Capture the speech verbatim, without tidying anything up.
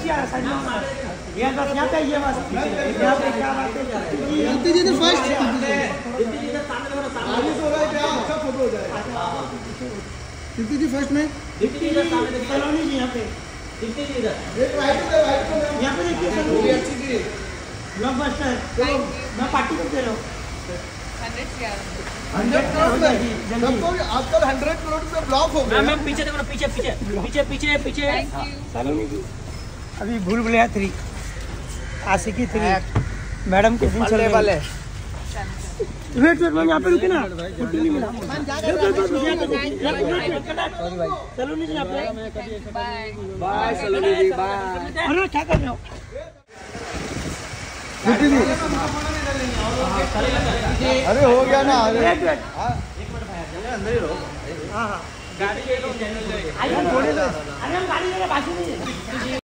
नीचे आ साइड में ये बस यहाँ पे ये बस यहाँ पे क्या बात है दीप्ति जी तो फर्स्ट दीप्ति जी सामने वाला सामने हो रहा है क्या अच्छा फोटो हो जाएगा। दीप्ति जी फर्स्ट में दीप्ति जी सामने सलोनी जी यहाँ पे दीप्ति जी इधर एक राइट पे राइट पे यहाँ पे देखिए वो भी अच्छी थी ब्लॉकबस्टर मैं पार्टी को दे रहा हूँ हंड्रेड करोड़ में सबको आजकल हंड्रेड करोड़ से ब्लॉक हो गया। मैम पीछे देखो ना पीछे पीछे पीछे पीछे पीछे सलोनी जी अभी Bhool Bhulaiyaa three Aashiqui three madam के दिन चल रहे वेट वेट मैं यहाँ पे रुके ना छुट्टी नहीं मिला सलोनी जी यहाँ पे बाय सलोनी जी बाय। अरे क्या कर रहे हो दीप्ति जी अरे हो गया ना अरे वेट वेट अंदर ही रहो। हाँ हाँ गाड़ी अरे हम गाड़ी ले रहे बाकी नहीं है।